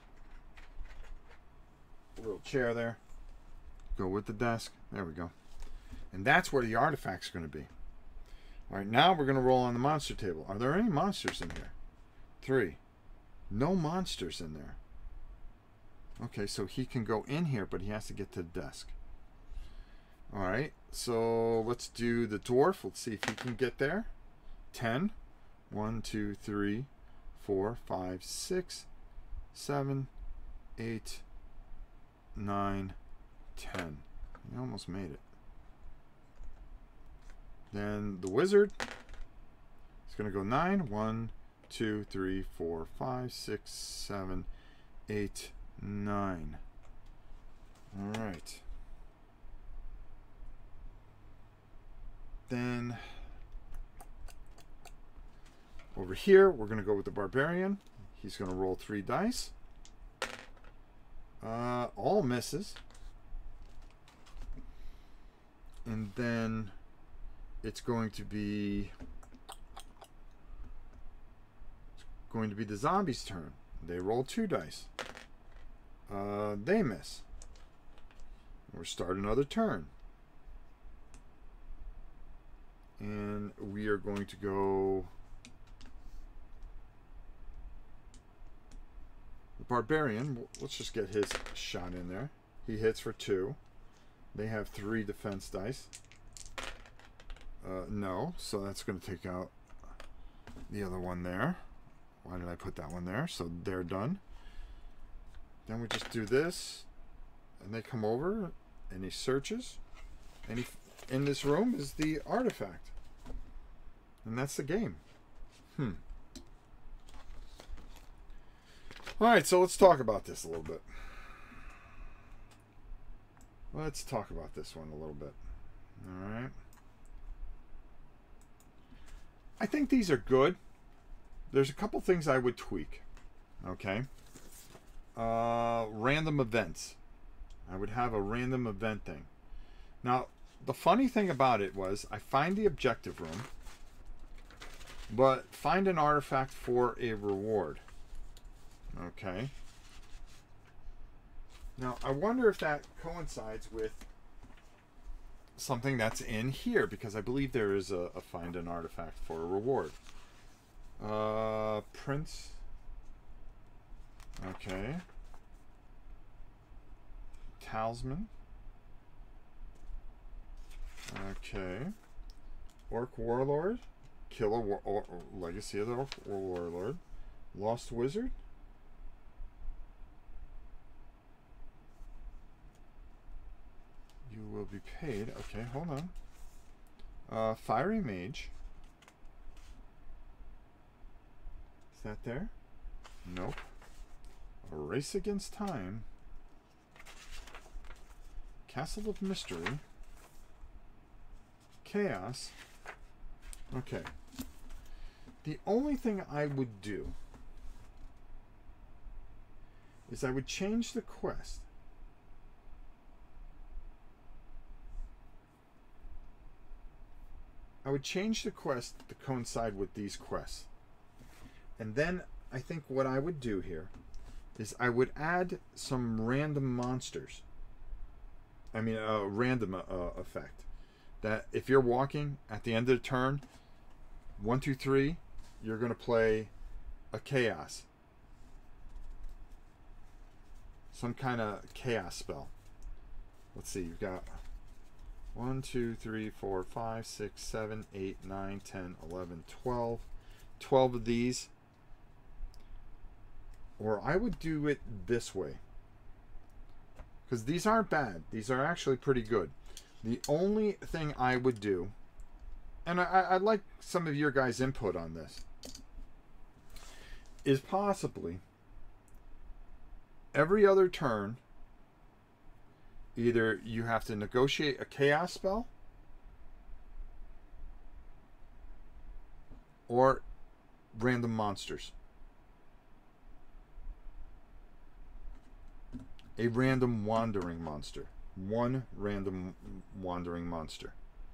little chair there. Go with the desk. There we go. And that's where the artifact's going to be. All right, now we're going to roll on the monster table. Are there any monsters in here? Three. No monsters in there. Okay, so he can go in here, but he has to get to the desk. All right, so let's do the dwarf. Let's see if he can get there. ten. one, two, three, four, five, six, seven, eight, nine, ten. He almost made it. Then the wizard is going to go nine. one, two, three, four, five, six, seven, eight, nine. All right. Then over here, we're going to go with the barbarian. He's going to roll three dice. Uh, all misses. And then it's going to be it's going to be the zombie's turn. They roll two dice. Uh, they miss. We'll start another turn. And we are going to go The Barbarian, let's just get his shot in there. He hits for two. They have three defense dice. Uh, no, so that's going to take out the other one there. Why did I put that one there? So they're done. Then we just do this, and they come over, and he searches, and he, in this room is the artifact. And that's the game. Hmm. Alright, so let's talk about this a little bit. Let's talk about this one a little bit. Alright. I think these are good. There's a couple things I would tweak. Okay. Uh, random events. I would have a random event thing. Now, the funny thing about it was, I find the objective room, but find an artifact for a reward. Okay. Now, I wonder if that coincides with something that's in here, because I believe there is a, a find an artifact for a reward. Uh, Prince. Okay. Talisman. Okay. Orc Warlord. Kill a war or, or Legacy of the Orc Warlord. Lost Wizard. You will be paid. Okay, hold on. Uh, Fiery Mage. Is that there? Nope. A Race Against Time. Castle of Mystery. Chaos. Okay. The only thing I would do is I would change the quest. I would change the quest to coincide with these quests. And then I think what I would do here is I would add some random monsters. I mean, a random uh, effect. That if you're walking at the end of the turn, one, two, three, you're going to play a chaos. Some kind of chaos spell. Let's see, you've got one, two, three, four, five, six, seven, eight, nine, ten, eleven, twelve. twelve of these. Or I would do it this way. Because these aren't bad. These are actually pretty good. The only thing I would do, and I, I'd like some of your guys' input on this, is possibly every other turn, either you have to negotiate a chaos spell, or random monsters. A random wandering monster. One random wandering monster.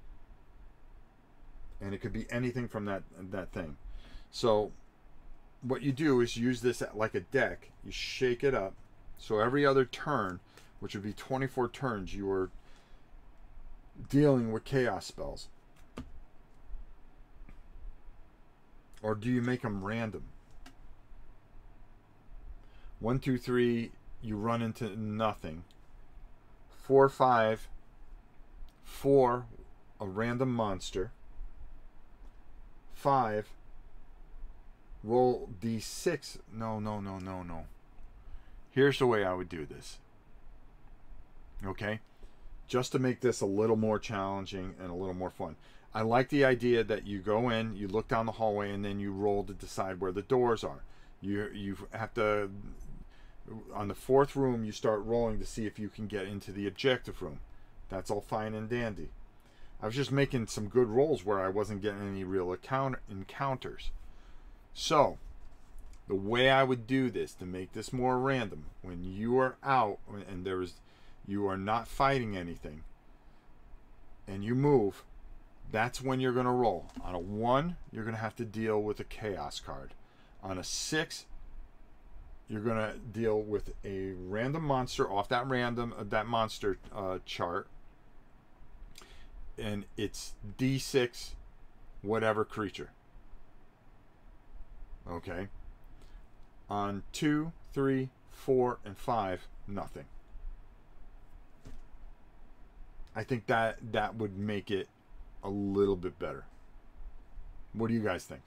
And it could be anything from that that thing. So what you do is use this like a deck. You shake it up. So every other turn, which would be twenty-four turns, you are dealing with chaos spells. Or do you make them random? One, two, three, you run into nothing. Four, five, four, a random monster. Five, roll d six. No, no, no, no, no. Here's the way I would do this. Okay? Just to make this a little more challenging and a little more fun. I like the idea that you go in, you look down the hallway, and then you roll to decide where the doors are. You you have to, on the fourth room, you start rolling to see if you can get into the objective room. That's all fine and dandy. I was just making some good rolls where I wasn't getting any real account encounters. So, the way I would do this to make this more random, when you are out and there is, you are not fighting anything, and you move, that's when you're going to roll. On a one, you're going to have to deal with a chaos card. On a six, you're going to deal with a random monster off that random uh, that monster uh, chart, and it's d six whatever creature. Okay. On two, three, four, and five, nothing. I think that that would make it a little bit better. What do you guys think?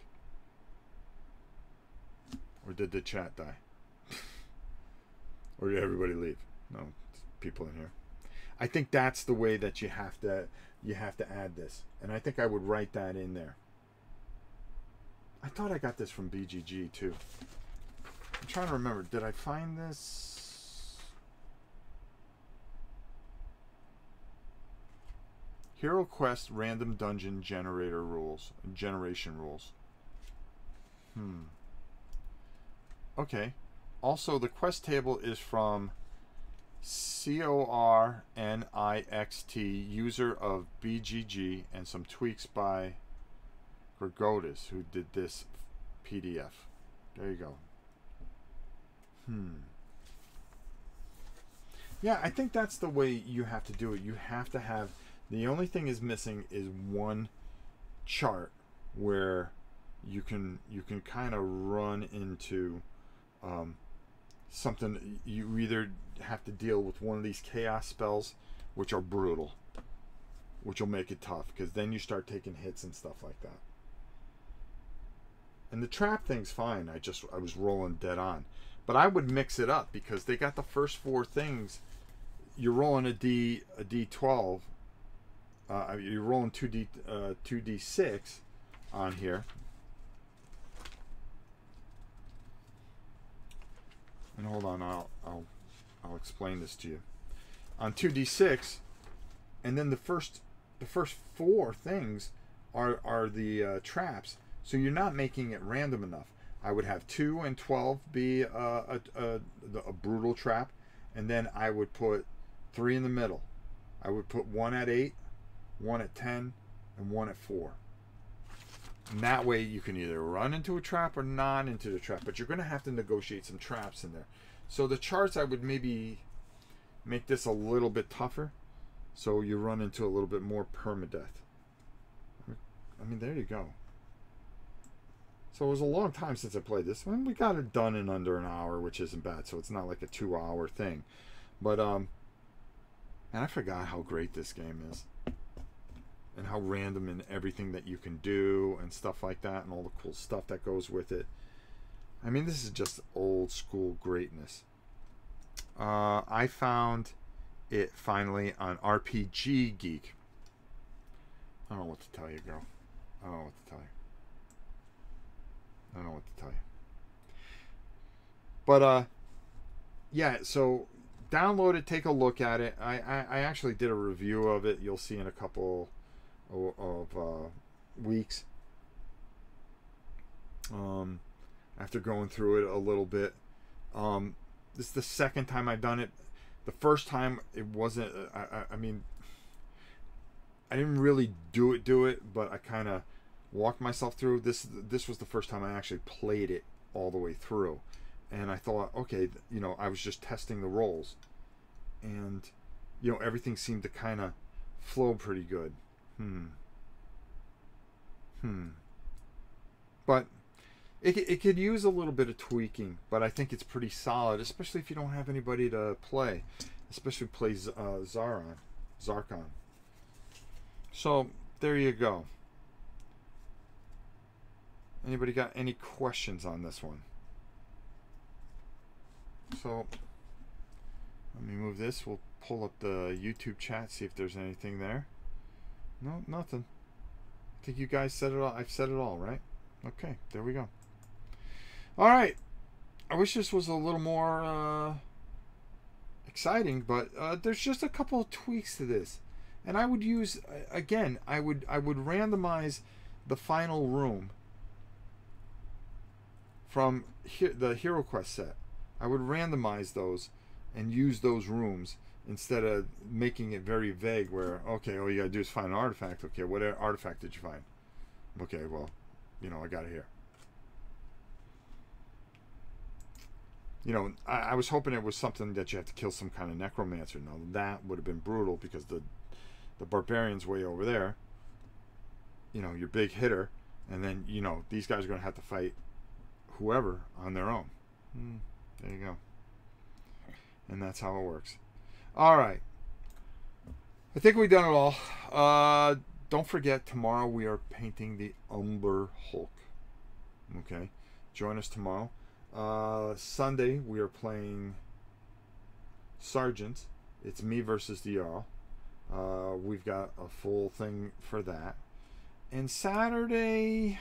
Or did the chat die? Or did everybody leave? No, people in here. I think that's the way that you have to you have to add this. And I think I would write that in there. I thought I got this from B G G too. I'm trying to remember. Did I find this? HeroQuest random dungeon generator rules. Generation rules. Hmm. Okay. Also, the quest table is from C O R N I X T, user of B G G, and some tweaks by Gregotis, who did this P D F. There you go. Hmm. Yeah, I think that's the way you have to do it. You have to have, the only thing is missing is one chart where you can you can kind of run into um, something. You either have to deal with one of these chaos spells, which are brutal, which will make it tough, because then you start taking hits and stuff like that. And the trap thing's fine. I just I was rolling dead on, but I would mix it up because they got the first four things. You're rolling a D a D twelve. Uh, you're rolling two D uh, two D six on here. And hold on, I'll I'll I'll explain this to you. On two D six, and then the first the first four things are are the uh, traps. So you're not making it random enough. I would have two and twelve be a, a, a, a brutal trap, and then I would put three in the middle. I would put one at eight, one at ten, and one at four. And that way you can either run into a trap or not into the trap, but you're going to have to negotiate some traps in there. So the charts, I would maybe make this a little bit tougher, so you run into a little bit more permadeath. I mean, there you go. So it was a long time since I played this. I mean, we got it done in under an hour, which isn't bad. So it's not like a two-hour thing. But, um, and I forgot how great this game is. And how random in everything that you can do and stuff like that. And all the cool stuff that goes with it. I mean, this is just old school greatness. Uh, I found it finally on R P G Geek. I don't know what to tell you, girl. I don't know what to tell you. I don't know what to tell you. But, uh, yeah, so download it, take a look at it. I, I, I actually did a review of it. You'll see in a couple of, of uh, weeks. Um, after going through it a little bit. Um, this is the second time I've done it. The first time, it wasn't, I, I, I mean, I didn't really do it, do it, but I kind of walked myself through this. This was the first time I actually played it all the way through, and I thought, okay, you know, I was just testing the rolls, and you know, everything seemed to kind of flow pretty good. Hmm. Hmm. But it it could use a little bit of tweaking, but I think it's pretty solid, especially if you don't have anybody to play, especially play uh, Zaron, Zarkon. So there you go. Anybody got any questions on this one? So let me move this. We'll pull up the YouTube chat, see if there's anything there. No, nothing. I think you guys said it all. I've said it all, right? Okay, there we go. All right. I wish this was a little more uh, exciting, but uh, there's just a couple of tweaks to this, and I would use again. I would I would randomize the final room from the HeroQuest set. I would randomize those and use those rooms instead of making it very vague where, okay, all you gotta do is find an artifact. Okay, what artifact did you find? Okay, well, you know, I got it here. You know, I, I was hoping it was something that you have to kill some kind of necromancer. Now, that would have been brutal because the, the barbarian's way over there. You know, your big hitter. And then, you know, these guys are going to have to fight whoever on their own. Mm, there you go. and that's how it works. All right. I think we've done it all. Uh, don't forget, tomorrow we are painting the Umber Hulk. Okay? Join us tomorrow. Uh, Sunday, we are playing Sergeant. It's me versus the Jarl. Uh, we've got a full thing for that. And Saturday,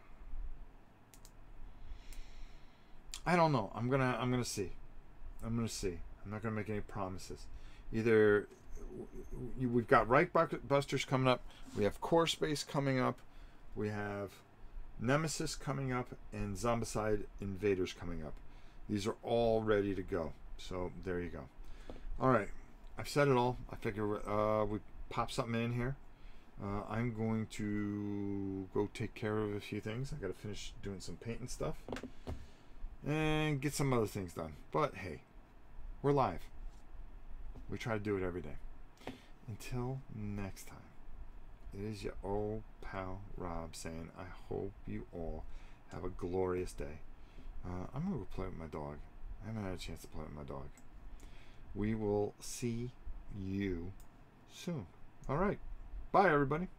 I don't know. I'm gonna I'm gonna see. I'm gonna see. I'm not gonna make any promises. Either we've got Reich Busters coming up. We have Core Space coming up. We have Nemesis coming up, and Zombicide Invaders coming up. These are all ready to go. So there you go. All right, I've said it all. I figure uh, we pop something in here. Uh, I'm going to go take care of a few things. I got to finish doing some painting stuff and get some other things done. But hey, we're live. We try to do it every day. Until next time, it is your old pal Rob saying, I hope you all have a glorious day. Uh, I'm going to go play with my dog. I haven't had a chance to play with my dog. We will see you soon. All right. Bye, everybody.